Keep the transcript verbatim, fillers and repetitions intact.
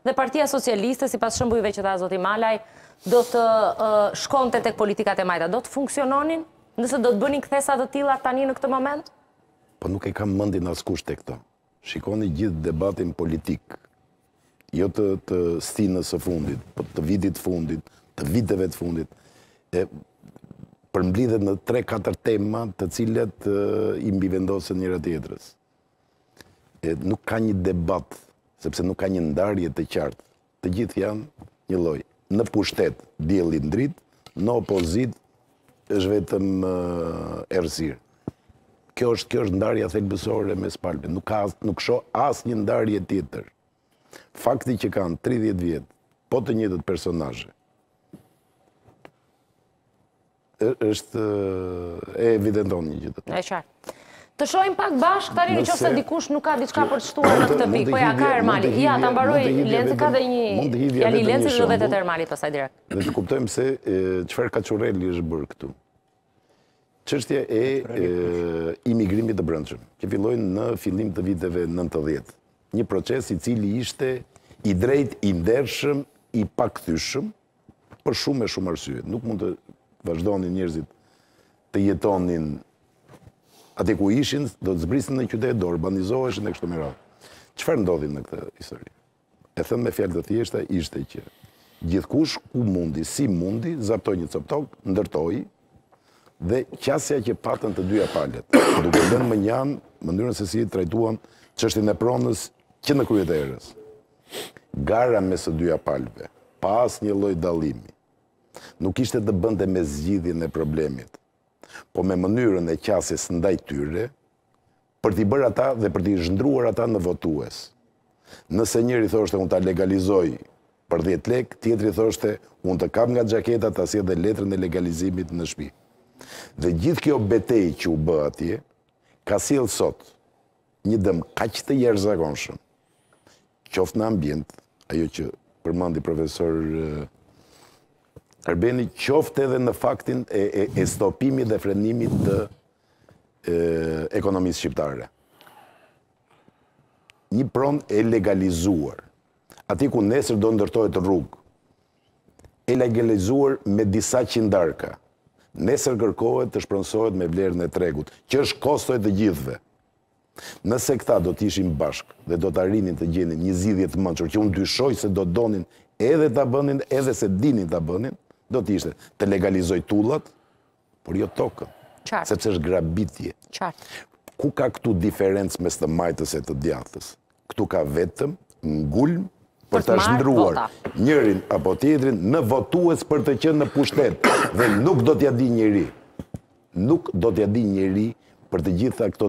dhe Partia Socialiste, sipas shembujve që tha zoti Malaj, do të uh, shkonte tek politikat e majta. Do të funksiononin? Nëse do të bënin kthesa të tilla tani në këtë moment? Po nuk e kam mendin askush tek këto. Shikoni gjithë debatin politik, jo të, të stinës së fundit, po të vitit fundit, të viteve të fundit, e përmblidhet në tre katër tema të cilat e, i mbivendosen njëra tjetrës. E, nuk ka një debat, sepse nuk ka një ndarje të qartë. Të gjithë janë një lloj. Në pushtet dielli ndrit, në opozit është vetëm uh, errësirë. Kjo është kjo është ndarja thelbësore mes palëve. Nuk ka nuk shoh asnjë ndarje tjetër. Fakti që kanë tridhjetë vjet, po të njëjtët personazhe, është e evidenton një gjë të tillë. Është qartë. Të shohim pak bashkë tani nëse dikush nuk ka diçka për të shtuar në këtë pikë. Po ja ka Ermali. Ja, ta mbaroj Lenci, ka dhe një fjali Lenci dhe vetë Ermalit pastaj direkt. Dhe të kuptojmë se çfarë kaçurreli është bërë këtu. Çështja e, e imigrimit të brendshëm, që filloi në fillim të viteve nëntëdhjetë. Një proces i cili ishte i drejtë, i ndershëm, i pakthyeshëm për shumë e shumë arsye. Nuk mund të vazhdonin njerëzit të jetonin aty ku ishin, do të zbrisin në qytet, do urbanizoheshin e kështu me radhë. Çfarë ndodhi në këtë histori? E thënë me fjalë të thjeshta ishte që gjithkush ku mundi, si mundi, zaptoi një cop tokë, ndërtoi dhe qasja që patën të dyja palët, duke lënë më njanë mënyrën se si trajtuan çështjen e pronës që në krye të erës. Gara mes së dyja palëve, pa asnjë lloj dallimi, nuk ishte të bënte me zgjidhjen e problemit, po me mënyrën e qasjes ndaj tyre, për t'i bërë ata dhe për t'i zhndruar ata në votues. Nëse njëri thoshte unë ta legalizoj për dhjetë lekë, tjetri thoshte unë të kap nga xhaketa ta sjell dhe letrën e legalizimit në shtëpi. Dhe gjithë kjo betejë që u bë atje, ka sjell sot një dëm kaq të jashtëzakonshëm, qoftë në ambient, ajo që përmendi profesor Arbeni, qoftë edhe në faktin e, e, e stopimit dhe frenimit të e, ekonomisë shqiptare. Një pronë e legalizuar, ati ku nesër do ndërtohet rrugë, e legalizuar me disa qindarka, nesër kërkohet të shpronsohet me vlerën e tregut, që është kostoj të gjithëve. Nëse këta do të ishin bashkë dhe do të arrinin të gjenin një zgjidhje të mençur, që unë dyshoj se do donin edhe ta bënin, edhe se dinin ta bënin, do të ishte të legalizoj tullat, por jo tokën, sepse është grabitje. Qartë. Ku ka këtu diferencë mes të majtës e të djathtës? Këtu ka vetëm ngulm për të zhndruar njërin apo tjetrin në votues për të qenë në pushtet, dhe nuk do t'ja di njeri. Nuk do t'ja di njeri për të gjitha këto